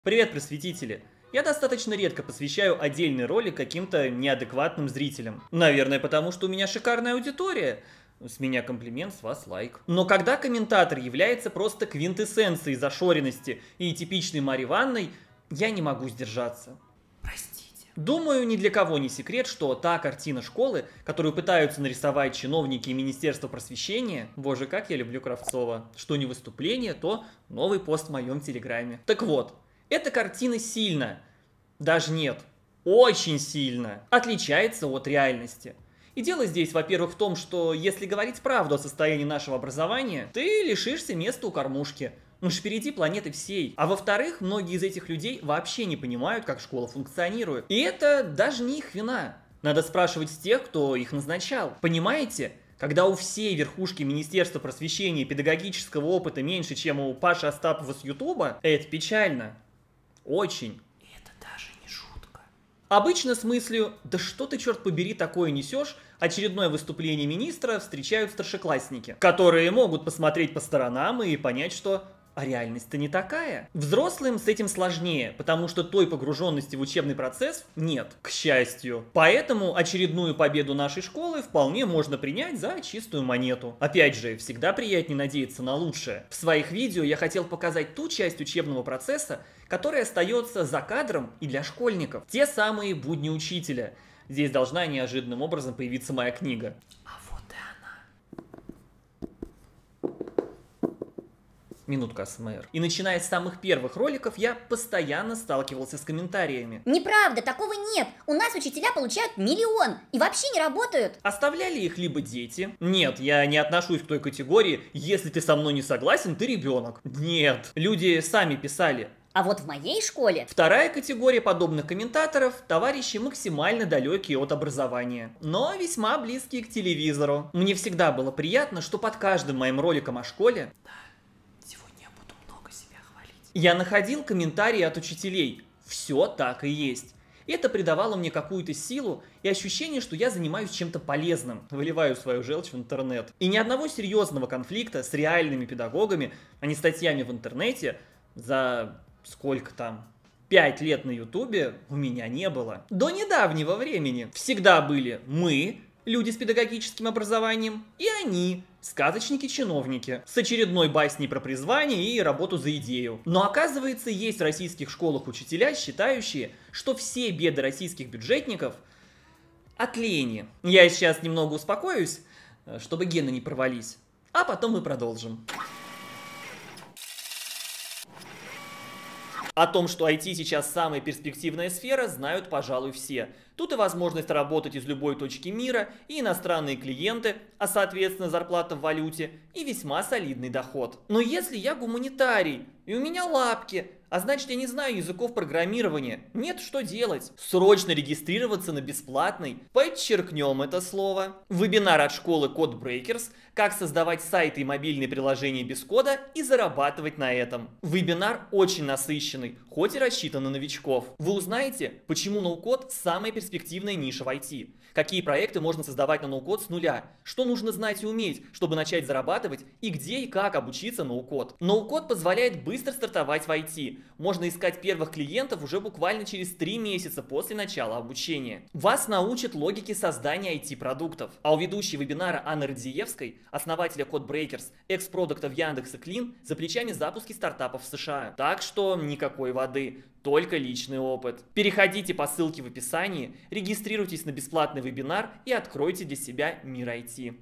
Привет, просветители! Я достаточно редко посвящаю отдельный ролик каким-то неадекватным зрителям. Наверное, потому что у меня шикарная аудитория. С меня комплимент, с вас лайк. Но когда комментатор является просто квинтэссенцией зашоренности и типичной Марьей Ивановной, я не могу сдержаться. Простите. Думаю, ни для кого не секрет, что та картина школы, которую пытаются нарисовать чиновники Министерства просвещения, боже, как я люблю Кравцова, что не выступление, то новый пост в моем телеграме. Так вот, эта картина сильно, даже нет, очень сильно отличается от реальности. И дело здесь, во-первых, в том, что если говорить правду о состоянии нашего образования, ты лишишься места у кормушки. Ну ж впереди планеты всей. А во-вторых, многие из этих людей вообще не понимают, как школа функционирует. И это даже не их вина. Надо спрашивать с тех, кто их назначал. Понимаете? Когда у всей верхушки Министерства просвещения и педагогического опыта меньше, чем у Паши Остапова с Ютуба, это печально. Очень. И это даже не шутка. Обычно с мыслью «да что ты, черт побери, такое несешь?» очередное выступление министра встречают старшеклассники, которые могут посмотреть по сторонам и понять, что реальность-то не такая. Взрослым с этим сложнее, потому что той погруженности в учебный процесс нет, к счастью. Поэтому очередную победу нашей школы вполне можно принять за чистую монету. Опять же, всегда приятнее надеяться на лучшее. В своих видео я хотел показать ту часть учебного процесса, которая остается за кадром и для школьников. Те самые будни учителя. Здесь должна неожиданным образом появиться моя книга. А вот и она. Минутка АСМР. И начиная с самых первых роликов, я постоянно сталкивался с комментариями. Неправда, такого нет. У нас учителя получают миллион и вообще не работают. Оставляли их либо дети. Нет, я не отношусь к той категории, если ты со мной не согласен, ты ребенок. Нет, люди сами писали. А вот в моей школе... Вторая категория подобных комментаторов – товарищи максимально далекие от образования, но весьма близкие к телевизору. Мне всегда было приятно, что под каждым моим роликом о школе Сегодня я буду много себя хвалить. я находил комментарии от учителей. Все так и есть. Это придавало мне какую-то силу и ощущение, что я занимаюсь чем-то полезным, выливаю свою желчь в интернет. И ни одного серьезного конфликта с реальными педагогами, а не статьями в интернете за... сколько там, 5 лет на ютубе у меня не было. До недавнего времени всегда были мы, люди с педагогическим образованием, и они, сказочники-чиновники, с очередной басней про призвание и работу за идею. Но оказывается, есть в российских школах учителя, считающие, что все беды российских бюджетников от лени. Я сейчас немного успокоюсь, чтобы гены не порвались, а потом мы продолжим. О том, что IT сейчас самая перспективная сфера, знают, пожалуй, все. Тут и возможность работать из любой точки мира, и иностранные клиенты, а соответственно зарплата в валюте, и весьма солидный доход. Но если я гуманитарий, и у меня лапки, а значит я не знаю языков программирования, нет, что делать? Срочно регистрироваться на бесплатный, подчеркнем это слово, вебинар от школы CodeBreakers, как создавать сайты и мобильные приложения без кода и зарабатывать на этом. Вебинар очень насыщенный, хоть и рассчитан на новичков. Вы узнаете, почему ноу-код самая перспективная ниша в IT. Какие проекты можно создавать на ноу-код с нуля? Что нужно знать и уметь, чтобы начать зарабатывать? И где и как обучиться ноу-код? Ноу-код позволяет быстро стартовать в IT. Можно искать первых клиентов уже буквально через 3 месяца после начала обучения. Вас научат логике создания IT-продуктов. А у ведущей вебинара Анны Радзиевской, основателя CodeBreakers, экс-продукта в Яндекс и Клин, за плечами запуски стартапов в США. Так что никакой воды. Только личный опыт. Переходите по ссылке в описании, регистрируйтесь на бесплатный вебинар и откройте для себя мир IT.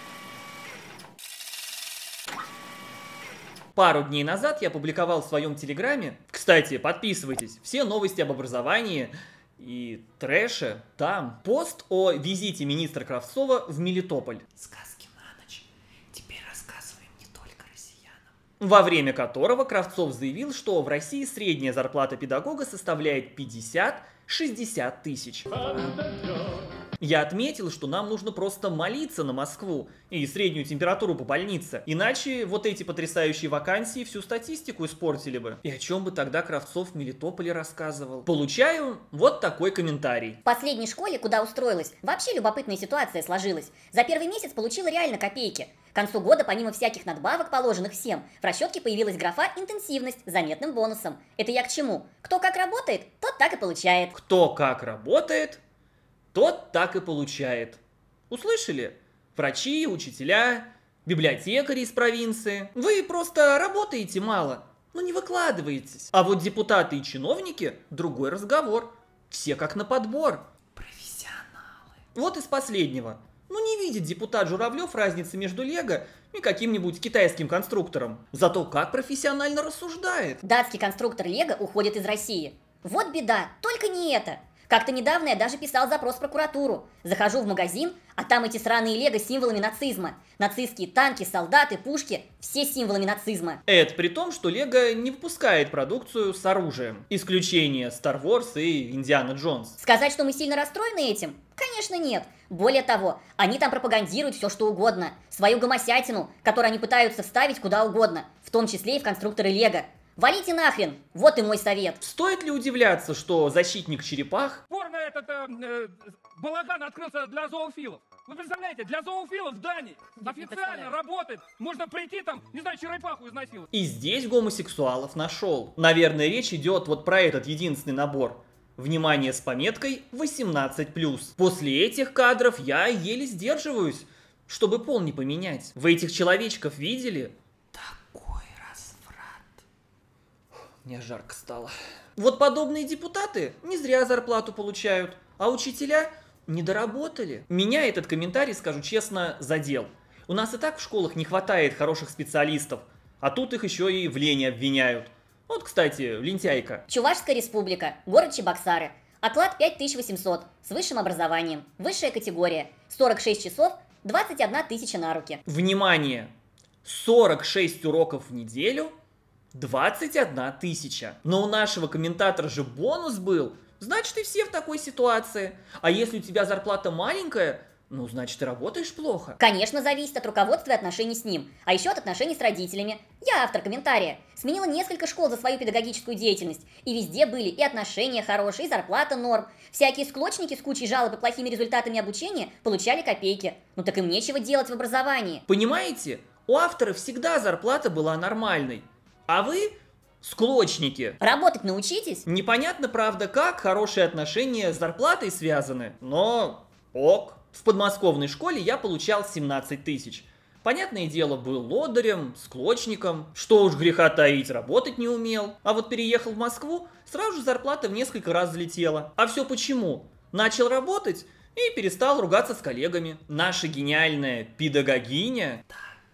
Пару дней назад я публиковал в своем телеграме, кстати, подписывайтесь, все новости об образовании и трэше там, пост о визите министра Кравцова в Мелитополь. Сказки на ночь. Теперь рассказываем не только россиянам. Во время которого Кравцов заявил, что в России средняя зарплата педагога составляет 50-60 тысяч. Я отметил, что нам нужно просто молиться на Москву и среднюю температуру по больнице. Иначе вот эти потрясающие вакансии всю статистику испортили бы. И о чем бы тогда Кравцов в Мелитополе рассказывал? Получаю вот такой комментарий. В последней школе, куда устроилась, вообще любопытная ситуация сложилась. За первый месяц получила реально копейки. К концу года, помимо всяких надбавок, положенных всем, в расчетке появилась графа «Интенсивность» с заметным бонусом. Это я к чему? Кто как работает, тот так и получает. Кто как работает, тот так и получает. Услышали? Врачи, учителя, библиотекари из провинции. Вы просто работаете мало, но не выкладываетесь. А вот депутаты и чиновники – другой разговор. Все как на подбор. Профессионалы. Вот из последнего. Ну не видит депутат Журавлев разницы между Лего и каким-нибудь китайским конструктором. Зато как профессионально рассуждает. Датский конструктор Лего уходит из России. Вот беда, только не это. Как-то недавно я даже писал запрос в прокуратуру. Захожу в магазин, а там эти сраные лего с символами нацизма. Нацистские танки, солдаты, пушки – все символами нацизма. Это при том, что Лего не выпускает продукцию с оружием. Исключение Star Wars и Индиана Джонс. Сказать, что мы сильно расстроены этим? Конечно, нет. Более того, они там пропагандируют все, что угодно. Свою гомосятину, которую они пытаются вставить куда угодно, в том числе и в конструкторы Лего. Валите нахрен! Вот и мой совет. Стоит ли удивляться, что защитник черепах Порно этот балаган открылся для зоофилов. Вы представляете, для зоофилов в Дании официально работает. Можно прийти там, не знаю, черепаху изнасиловать. и здесь гомосексуалов нашел? Наверное, речь идет вот про этот единственный набор. Внимание с пометкой 18+. После этих кадров я еле сдерживаюсь, чтобы пол не поменять. Вы этих человечков видели? Такой разврат. Мне жарко стало. Вот подобные депутаты не зря зарплату получают, а учителя не доработали. Меня этот комментарий, скажу честно, задел. У нас и так в школах не хватает хороших специалистов, а тут их еще и в лени обвиняют. Вот, кстати, лентяйка. Чувашская республика, город Чебоксары. Оклад 5800, с высшим образованием. Высшая категория. 46 часов, 21 тысяча на руки. Внимание! 46 уроков в неделю, 21 тысяча. Но у нашего комментатора же бонус был. Значит, и все в такой ситуации. А если у тебя зарплата маленькая, ну, значит, ты работаешь плохо. Конечно, зависит от руководства и отношений с ним, а еще от отношений с родителями. Я автор комментария. Сменила несколько школ за свою педагогическую деятельность, и везде были и отношения хорошие, и зарплата норм. Всякие склочники с кучей жалоб и плохими результатами обучения получали копейки. Ну так им нечего делать в образовании. Понимаете, у автора всегда зарплата была нормальной. А вы склочники. Работать научитесь. Непонятно, правда, как хорошие отношения с зарплатой связаны, но ок. В подмосковной школе я получал 17 тысяч. Понятное дело, был лодырем, склочником. Что уж греха таить, работать не умел. А вот переехал в Москву, сразу же зарплата в несколько раз взлетела. А все почему? Начал работать и перестал ругаться с коллегами. Наша гениальная педагогиня,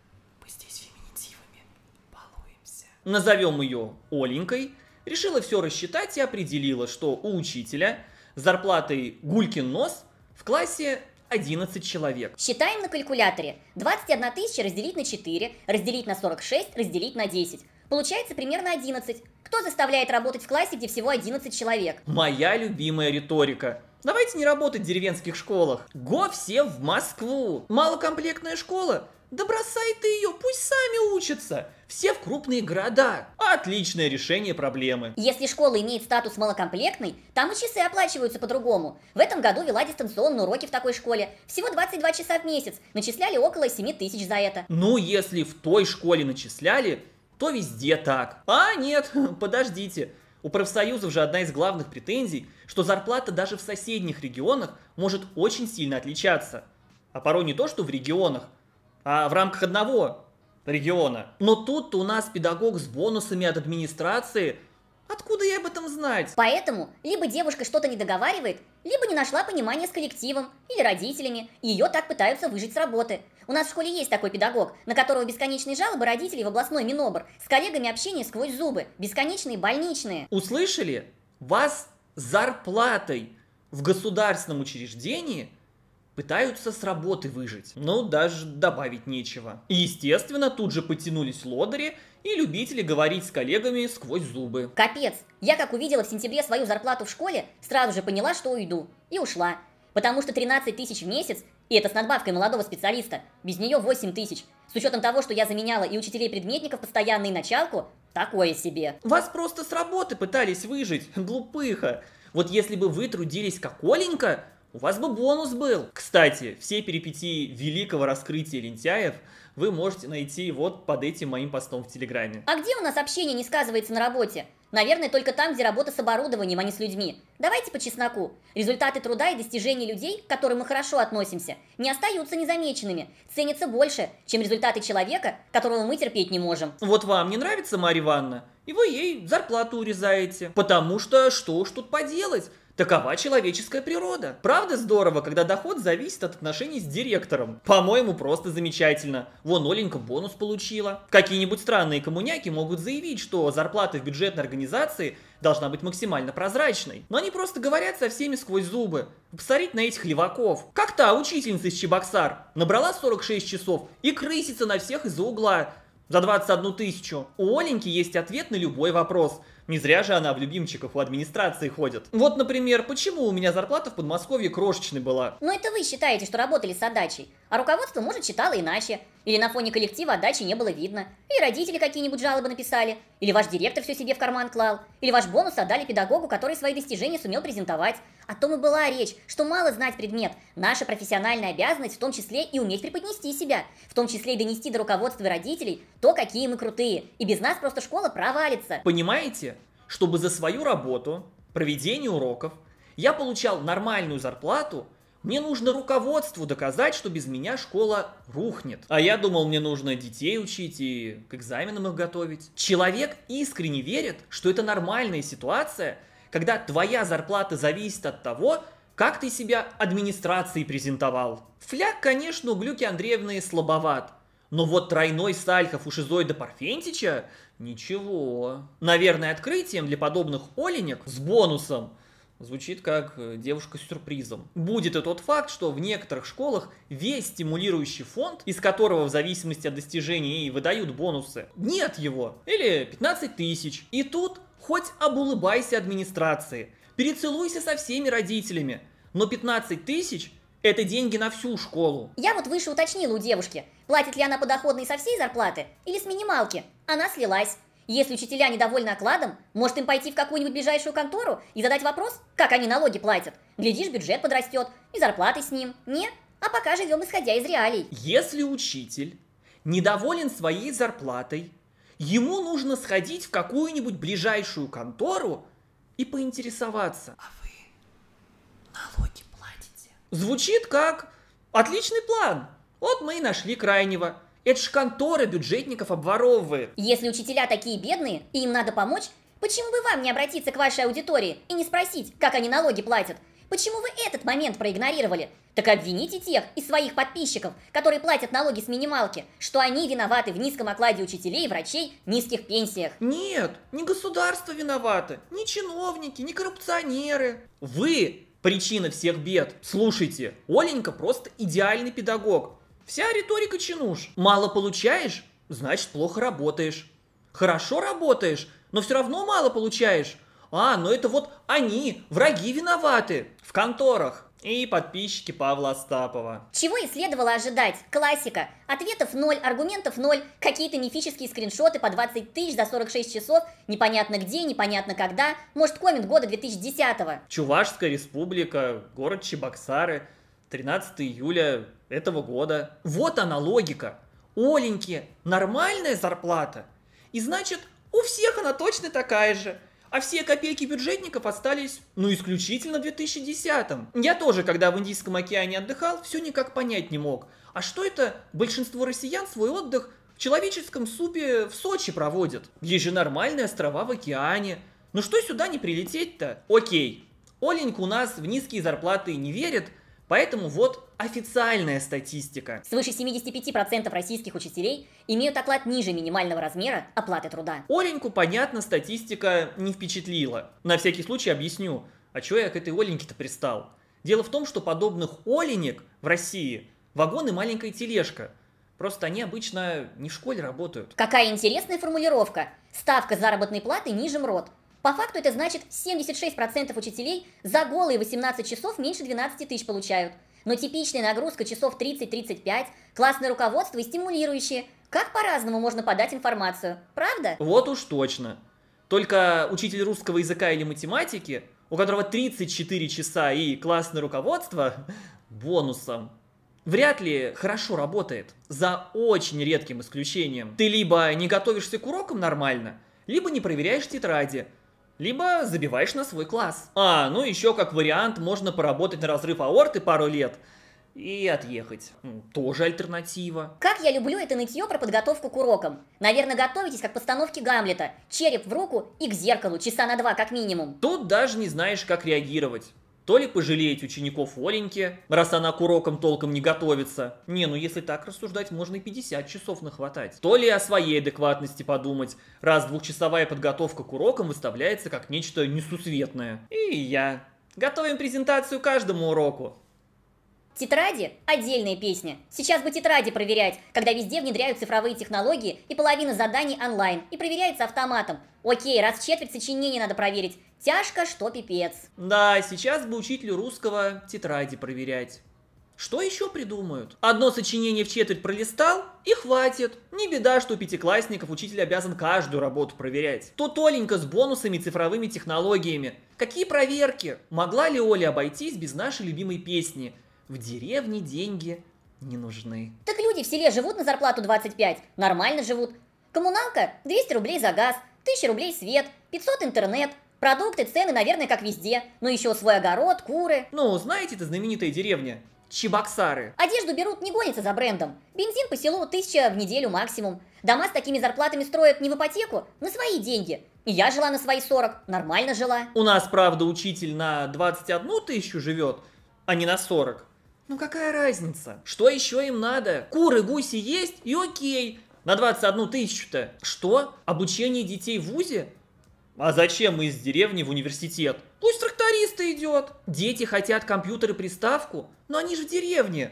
Мы здесь феминитивами балуемся. назовем ее Оленькой, решила все рассчитать и определила, что у учителя с зарплатой гулькин нос в классе 11 человек. Считаем на калькуляторе. 21 тысяча разделить на 4, разделить на 46, разделить на 10. Получается примерно 11. Кто заставляет работать в классе, где всего 11 человек? Моя любимая риторика. Давайте не работать в деревенских школах. Го все в Москву. Малокомплектная школа? Да бросай ты ее, пусть сами учатся. Все в крупные города. Отличное решение проблемы. Если школа имеет статус малокомплектной, там и часы оплачиваются по-другому. В этом году вела дистанционные уроки в такой школе. Всего 22 часа в месяц. Начисляли около 7 тысяч за это. Ну, если в той школе начисляли, то везде так. А нет, подождите. У профсоюзов же одна из главных претензий, что зарплата даже в соседних регионах может очень сильно отличаться. А порой не то, что в регионах, а в рамках одного региона. Но тут-то у нас педагог с бонусами от администрации. Откуда ей об этом знать? Поэтому либо девушка что-то не договаривает, либо не нашла понимания с коллективом или родителями, и ее так пытаются выжить с работы. У нас в школе есть такой педагог, на которого бесконечные жалобы родителей в областной Минобр, с коллегами общение сквозь зубы, бесконечные больничные. Услышали? Вас с зарплатой в государственном учреждении пытаются с работы выжить. Ну, даже добавить нечего. И, естественно, тут же потянулись лодыри и любители говорить с коллегами сквозь зубы. Капец, я как увидела в сентябре свою зарплату в школе, сразу же поняла, что уйду. И ушла. Потому что 13 тысяч в месяц, и это с надбавкой молодого специалиста, без нее 8 тысяч. С учетом того, что я заменяла и учителей-предметников постоянно, и началку, такое себе. Вас просто с работы пытались выжить, глупыха. Вот если бы вы трудились как Оленька, у вас бы бонус был. Кстати, все перипетии великого раскрытия лентяев вы можете найти вот под этим моим постом в Телеграме. А где у нас общение не сказывается на работе? Наверное, только там, где работа с оборудованием, а не с людьми. Давайте по чесноку. Результаты труда и достижений людей, к которым мы хорошо относимся, не остаются незамеченными, ценятся больше, чем результаты человека, которого мы терпеть не можем. Вот вам не нравится Марья Ивановна, и вы ей зарплату урезаете. Потому что уж тут поделать? Такова человеческая природа. Правда здорово, когда доход зависит от отношений с директором? По-моему, просто замечательно. Вон Оленька бонус получила. Какие-нибудь странные коммуняки могут заявить, что зарплата в бюджетной организации должна быть максимально прозрачной. Но они просто говорят со всеми сквозь зубы. Посмотрите на этих хлеваков. Как та учительница из Чебоксар. Набрала 46 часов и крысится на всех из-за угла. За 21 тысячу. У Оленьки есть ответ на любой вопрос. Не зря же она в любимчиках у администрации ходит. Вот, например, почему у меня зарплата в Подмосковье крошечной была? Но это вы считаете, что работали с отдачей, а руководство, может, считало иначе. Или на фоне коллектива отдачи не было видно. Или родители какие-нибудь жалобы написали. Или ваш директор все себе в карман клал. Или ваш бонус отдали педагогу, который свои достижения сумел презентовать. О том и была речь, что мало знать предмет. Наша профессиональная обязанность в том числе и уметь преподнести себя. В том числе и донести до руководства и родителей то, какие мы крутые. И без нас просто школа провалится. Понимаете? Чтобы за свою работу, проведение уроков, я получал нормальную зарплату, мне нужно руководству доказать, что без меня школа рухнет. А я думал, мне нужно детей учить и к экзаменам их готовить. Человек искренне верит, что это нормальная ситуация, когда твоя зарплата зависит от того, как ты себя администрации презентовал. Фляг, конечно, у Глюки Андреевны слабоват. Но вот тройной Сальхов у Шизоида Парфентича – ничего. Наверное, открытием для подобных оленек с бонусом звучит как девушка с сюрпризом. Будет и тот факт, что в некоторых школах весь стимулирующий фонд, из которого в зависимости от достижений и выдают бонусы, нет его. Или 15 тысяч. И тут хоть обулыбайся администрации, перецелуйся со всеми родителями. Но 15 тысяч – это деньги на всю школу. Я вот выше уточнила у девушки, платит ли она подоходный со всей зарплаты или с минималки. Она слилась. Если учителя недовольны окладом, может им пойти в какую-нибудь ближайшую контору и задать вопрос, как они налоги платят. Глядишь, бюджет подрастет, и зарплаты с ним. Не, а пока живем исходя из реалий. Если учитель недоволен своей зарплатой, ему нужно сходить в какую-нибудь ближайшую контору и поинтересоваться. А вы налоги платите? Звучит как отличный план. Вот мы и нашли крайнего. Это ж контора бюджетников обворовывает. Если учителя такие бедные и им надо помочь, почему бы вам не обратиться к вашей аудитории и не спросить, как они налоги платят? Почему вы этот момент проигнорировали? Так обвините тех из своих подписчиков, которые платят налоги с минималки, что они виноваты в низком окладе учителей и врачей, низких пенсиях. Нет, не государство виновато, не чиновники, не коррупционеры. Вы причина всех бед. Слушайте, Оленька просто идеальный педагог. Вся риторика чинуш. Мало получаешь, значит плохо работаешь. Хорошо работаешь, но все равно мало получаешь. Но это вот они, враги, виноваты. В конторах. И подписчики Павла Остапова. Чего и следовало ожидать? Классика. Ответов 0, аргументов 0, какие-то мифические скриншоты по 20 тысяч за 46 часов, непонятно где, непонятно когда, может коммент года 2010-го. Чувашская республика, город Чебоксары, 13 июля этого года. Вот она логика. У Оленьки нормальная зарплата, и значит у всех она точно такая же. А все копейки бюджетников остались, исключительно в 2010-м. Я тоже, когда в Индийском океане отдыхал, все никак понять не мог. А что это большинство россиян свой отдых в человеческом супе в Сочи проводят? Есть же нормальные острова в океане. Ну что сюда не прилететь-то? Окей, Оленька у нас в низкие зарплаты не верит, поэтому вот официальная статистика. Свыше 75% российских учителей имеют оклад ниже минимального размера оплаты труда. Оленьку, понятно, статистика не впечатлила. На всякий случай объясню, а чего я к этой Оленьке-то пристал? Дело в том, что подобных Оленек в России вагон и маленькая тележка. Просто они обычно не в школе работают. Какая интересная формулировка. Ставка заработной платы ниже МРОТ. По факту это значит, 76% учителей за голые 18 часов меньше 12 тысяч получают. Но типичная нагрузка часов 30-35, классное руководство и стимулирующие. Как по-разному можно подать информацию, правда? Вот уж точно. Только учитель русского языка или математики, у которого 34 часа и классное руководство, бонусом. вряд ли хорошо работает. За очень редким исключением. Ты либо не готовишься к урокам нормально, либо не проверяешь тетради, либо забиваешь на свой класс. Ну еще как вариант, можно поработать на разрыв аорты пару лет и отъехать. Тоже альтернатива. Как я люблю это нытье про подготовку к урокам. Наверное, готовитесь как к постановке Гамлета. Череп в руку и к зеркалу, часа на 2 как минимум. Тут даже не знаешь, как реагировать. То ли пожалеть учеников Оленьки, раз она к урокам толком не готовится. Если так рассуждать, можно и 50 часов нахватать. То ли о своей адекватности подумать, раз двухчасовая подготовка к урокам выставляется как нечто несусветное. И я. Готовим презентацию каждому уроку. Тетради – отдельная песня. Сейчас бы тетради проверять, когда везде внедряют цифровые технологии и половина заданий онлайн, и проверяется автоматом. Окей, раз в четверть сочинения надо проверить. Тяжко, что пипец. Да, сейчас бы учителю русского тетради проверять. Что еще придумают? Одно сочинение в четверть пролистал и хватит. Не беда, что у пятиклассников учитель обязан каждую работу проверять. Тут Оленька с бонусами и цифровыми технологиями. Какие проверки? Могла ли Оля обойтись без нашей любимой песни? В деревне деньги не нужны. Так люди в селе живут на зарплату 25, нормально живут. Коммуналка 200 рублей за газ, 1000 рублей свет, 500 интернет. Продукты, цены, наверное, как везде. Но еще свой огород, куры. Знаете, это знаменитая деревня? Чебоксары. Одежду берут, не гонятся за брендом. Бензин по селу 1000 в неделю максимум. Дома с такими зарплатами строят не в ипотеку, на свои деньги. И я жила на свои 40, нормально жила. У нас, правда, учитель на 21 тысячу живет, а не на 40. Какая разница? Что еще им надо? Куры, гуси есть и окей. На 21 тысячу-то. Что? Обучение детей в вузе? А зачем из деревни в университет? Пусть тракторист идет. Дети хотят компьютер и приставку, но они же в деревне.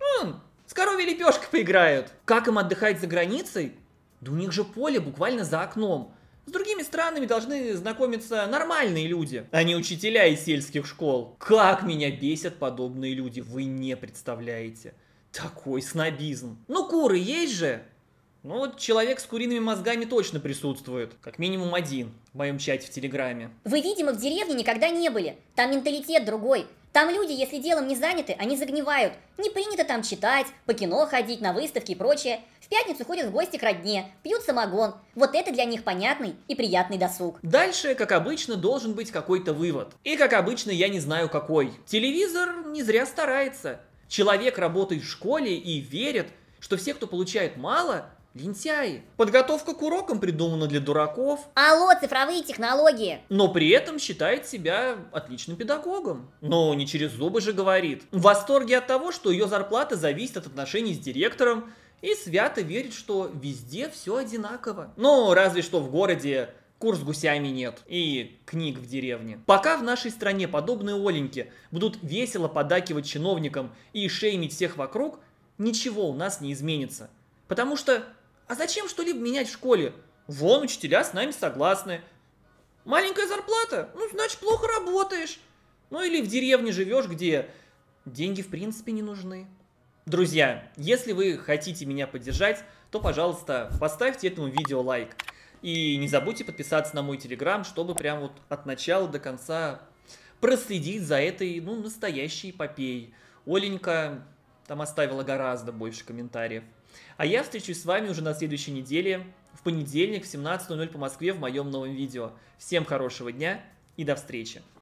С коровьей лепешкой поиграют. Как им отдыхать за границей? Да у них же поле буквально за окном. С другими странами должны знакомиться нормальные люди, а не учителя из сельских школ. Как меня бесят подобные люди, вы не представляете. Такой снобизм. Куры есть же. Человек с куриными мозгами точно присутствует. Как минимум один в моем чате в Телеграме. Вы, видимо, в деревне никогда не были. Там менталитет другой. Там люди, если делом не заняты, они загнивают. Не принято там читать, по кино ходить, на выставки и прочее. В пятницу ходят в гости к родне, пьют самогон. Вот это для них понятный и приятный досуг. Дальше, как обычно, должен быть какой-то вывод. И, как обычно, я не знаю какой. Телевизор не зря старается. Человек работает в школе и верит, что все, кто получает мало, лентяи. Подготовка к урокам придумана для дураков. Алло, цифровые технологии. Но при этом считает себя отличным педагогом. Но не через зубы же говорит. В восторге от того, что ее зарплата зависит от отношений с директором. И свято верит, что везде все одинаково. Разве что в городе кур с гусями нет. И книг в деревне. Пока в нашей стране подобные Оленьки будут весело поддакивать чиновникам и шеймить всех вокруг, ничего у нас не изменится. Потому что а зачем что-либо менять в школе? Вон, учителя с нами согласны. Маленькая зарплата? Значит, плохо работаешь. Или в деревне живешь, где деньги в принципе не нужны. Друзья, если вы хотите меня поддержать, то, пожалуйста, поставьте этому видео лайк. И не забудьте подписаться на мой телеграм, чтобы прям от начала до конца проследить за этой, настоящей эпопеей. Оленька там оставила гораздо больше комментариев. А я встречусь с вами уже на следующей неделе, в понедельник в 17:00 по Москве в моем новом видео. Всем хорошего дня и до встречи!